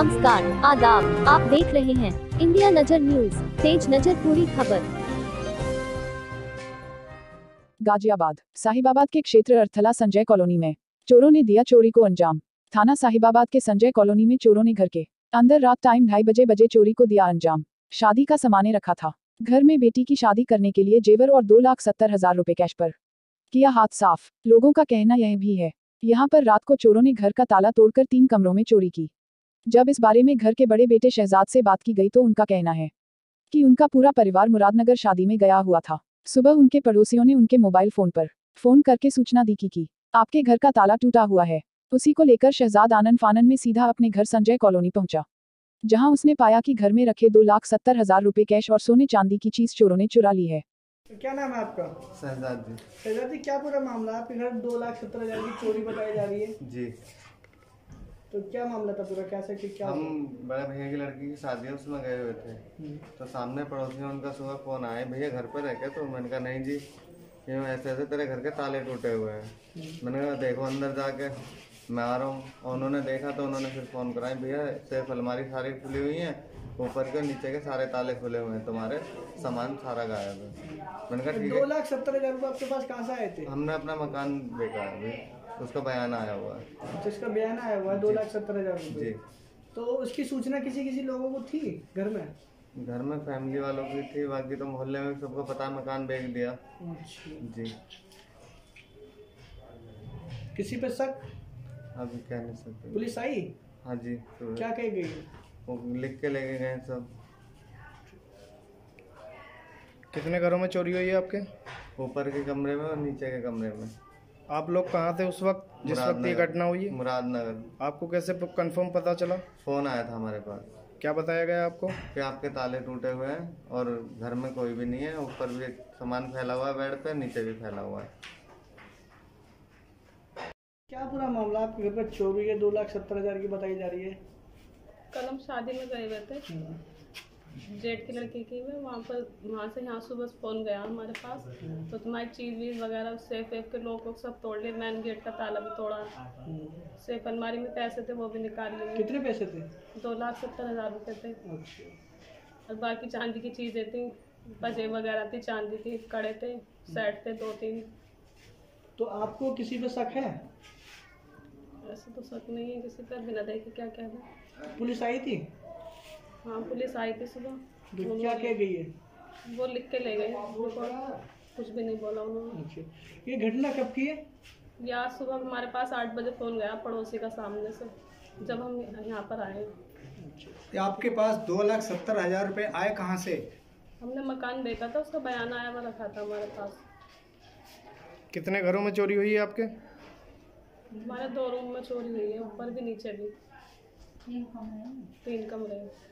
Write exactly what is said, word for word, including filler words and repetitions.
नमस्कार, आदाब, आप देख रहे हैं इंडिया नजर न्यूज। तेज नजर पूरी खबर। गाजियाबाद साहिबाबाद के क्षेत्र अर्थला संजय कॉलोनी में चोरों ने दिया चोरी को अंजाम। थाना साहिबाबाद के संजय कॉलोनी में चोरों ने घर के अंदर रात टाइम ढाई बजे बजे चोरी को दिया अंजाम। शादी का सामान रखा था। घर में बेटी की शादी करने के लिए जेवर और दो लाख सत्तर हजार रुपए कैश पर किया हाथ साफ। लोगों का कहना यह भी है यहाँ पर रात को चोरों ने घर का ताला तोड़कर तीन कमरों में चोरी की। जब इस बारे में घर के बड़े बेटे शहजाद से बात की गई तो उनका कहना है कि उनका पूरा परिवार मुरादनगर शादी में गया हुआ था। सुबह उनके पड़ोसियों ने उनके मोबाइल फोन पर फोन करके सूचना दी कि, कि आपके घर का ताला टूटा हुआ है। उसी को लेकर शहजाद आनन फानन में सीधा अपने घर संजय कॉलोनी पहुंचा, जहां उसने पाया कि घर में रखे दो लाख सत्तर हजार रुपए कैश और सोने चांदी की चीज चोरों ने चुरा ली है। क्या नाम है आपका? शहजाद जी। शहजाद जी, क्या पूरा मामला? आपके घर दो लाख सत्तर हजार की चोरी बताई जा रही है जी। तो क्या मामला था पूरा? कैसे कि क्या? हम बड़े भैया की लड़की की शादी है उसमें गए हुए थे, तो सामने पड़ोसी उनका सुबह फोन आया, भैया घर पर रह के। तो मैंने कहा नहीं जी, ये ऐसे ऐसे तेरे घर के ताले टूटे हुए हैं। मैंने कहा देखो अंदर जाके, मैं आ रहा हूँ। और उन्होंने देखा तो उन्होंने फिर फोन कराया, भैया सेफ अलमारी सारी खुली हुई है, ऊपर के नीचे के सारे ताले खुले हुए हैं, तुम्हारे सामान सारा गायब है। मैंने कहा ठीक है। दो लाख सत्तर हजार रुपये आपके पास कहाँ से आए थे? हमने अपना मकान बेचा है अभी, उसका बयान आया हुआ है। जिसका बयान आया हुआ है दो लाख सत्तर हजार रुपये। जी। तो उसकी सूचना किसी किसी लोगों को थी घर में? घर में फैमिली वालों की थी, बाकी तो मोहल्ले में सबको पता, मकान बेच दिया। अच्छा जी। किसी पे शक? अभी कह नहीं सकते। पुलिस आई? हाँ जी। तो क्या कह गई? वो लिख के लेके गए सब। कितने घरों में चोरी हुई है आपके? ऊपर के कमरे में और नीचे के कमरे में। आप लोग कहाँ थे उस वक्त जिस वक्त ये घटना हुई है? मुरादनगर। आपको कैसे कंफर्म पता चला? फोन आया था हमारे पास। क्या बताया गया आपको? कि आपके ताले टूटे हुए हैं और घर में कोई भी नहीं है, ऊपर भी सामान फैला हुआ है बेड पे, नीचे भी फैला हुआ है। क्या पूरा मामला? आपके घर पर चोरी है दो लाख सत्तर हजार की बताई जा रही है। कल हम शादी में गए हुए थे, जेठ की लड़की की में, वहाँ पर वहाँ से यहाँ सुबह फ़ोन गया हमारे पास, तो तुम्हारी चीज़ वीज वगैरह सेफ वेफ के लोग लोग सब तोड़ लिए। मैन गेट का ताला भी तोड़ा, सेफ अलमारी में पैसे थे वो भी निकाल लिए। कितने पैसे थे? दो लाख सत्तर हज़ार रुपये थे। अच्छा। और बाकी चांदी की चीज़ें थी, बजे वगैरह थी, चांदी थी, कड़े थे, सेट थे दो तीन। तो आपको किसी पे शक है? ऐसे तो शक नहीं है किसी पर, बिना देखे क्या कहना। पुलिस आई थी? हाँ पुलिस आई थी सुबह। तो क्या कह गई है? वो लिख के ले गए, कुछ भी नहीं बोला उन्होंने। अच्छा, ये घटना कब की है? ये आज सुबह हमारे पास आठ बजे फ़ोन गया पड़ोसी का सामने से, जब हम यहाँ पर आए। आपके पास दो लाख सत्तर हजार रुपये आए कहाँ से? हमने मकान देखा था, उसका बयान आया हुआ रखा था हमारे पास। कितने घरों में चोरी हुई है आपके? हमारे दो रूम में चोरी हुई है, ऊपर भी नीचे भी। तीन कमरे।